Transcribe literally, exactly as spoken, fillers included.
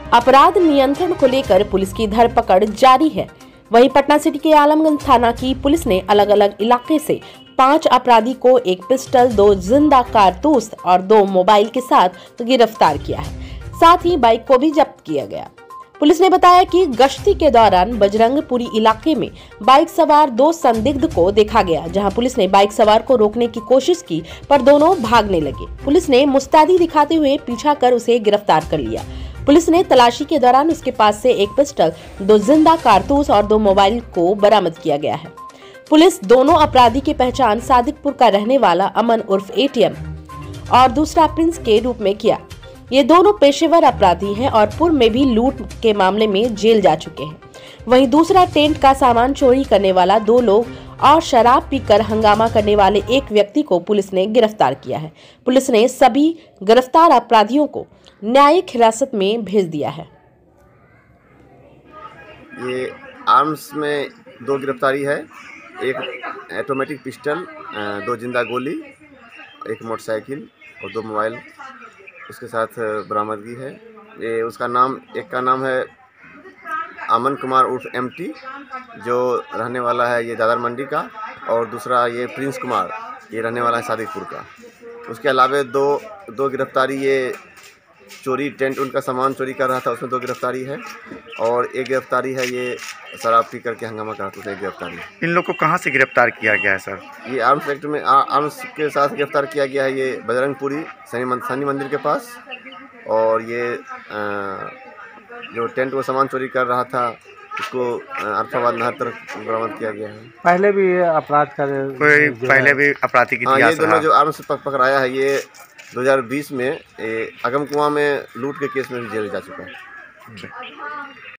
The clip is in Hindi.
अपराध नियंत्रण को लेकर पुलिस की धरपकड़ जारी है। वहीं पटना सिटी के आलमगंज थाना की पुलिस ने अलग अलग इलाके से पांच अपराधी को एक पिस्टल, दो जिंदा कारतूस और दो मोबाइल के साथ गिरफ्तार किया है। साथ ही बाइक को भी जब्त किया गया। पुलिस ने बताया कि गश्ती के दौरान बजरंगपुरी इलाके में बाइक सवार दो संदिग्ध को देखा गया, जहां पुलिस ने बाइक सवार को रोकने की कोशिश की पर दोनों भागने लगे। पुलिस ने मुस्तैदी दिखाते हुए पीछा कर उसे गिरफ्तार कर लिया। पुलिस ने तलाशी के दौरान उसके पास से एक पिस्टल, दो जिंदा कारतूस और दो मोबाइल को बरामद किया गया है। पुलिस दोनों अपराधी की पहचान सादिकपुर का रहने वाला अमन उर्फ एटीएम और दूसरा प्रिंस के रूप में किया। ये दोनों पेशेवर अपराधी हैं और पूर्व में भी लूट के मामले में जेल जा चुके हैं। वहीं दूसरा टेंट का सामान चोरी करने वाला दो लोग और शराब पीकर हंगामा करने वाले एक व्यक्ति को पुलिस ने गिरफ्तार किया है। पुलिस ने सभी गिरफ्तार अपराधियों को न्यायिक हिरासत में भेज दिया है। ये आर्म्स में दो गिरफ्तारी है, एक ऑटोमेटिक पिस्टल, दो जिंदा गोली, एक मोटरसाइकिल और दो मोबाइल उसके साथ बरामदगी है। ये उसका नाम, एक का नाम है अमन कुमार उर्फ एमटी, जो रहने वाला है ये दादर मंडी का, और दूसरा ये प्रिंस कुमार, ये रहने वाला है सादिकपुर का। उसके अलावा दो दो गिरफ्तारी, ये चोरी टेंट उनका सामान चोरी कर रहा था, उसमें दो गिरफ्तारी है, और एक गिरफ्तारी है ये शराब पी करके हंगामा कर रहा था, उसमें एक गिरफ्तारी है। इन लोग को कहाँ से गिरफ्तार किया गया है सर? ये आर्म्स एक्ट में आर्म्स के साथ गिरफ्तार किया गया है, ये बजरंगपुरी शनि शनि मंदिर के पास। और ये आ, जो टेंट वो सामान चोरी कर रहा था उसको अरफाबाद नहर तरफ बरामद किया गया है। पहले भी ये अपराध कर कोई पहले भी अपराधी की हाँ, ये इतिहास दोनों रहा। जो आर्म्स पक, पकड़ाया है ये दो हज़ार बीस में अगम कुआं में लूट के केस में भी जेल जा चुका है।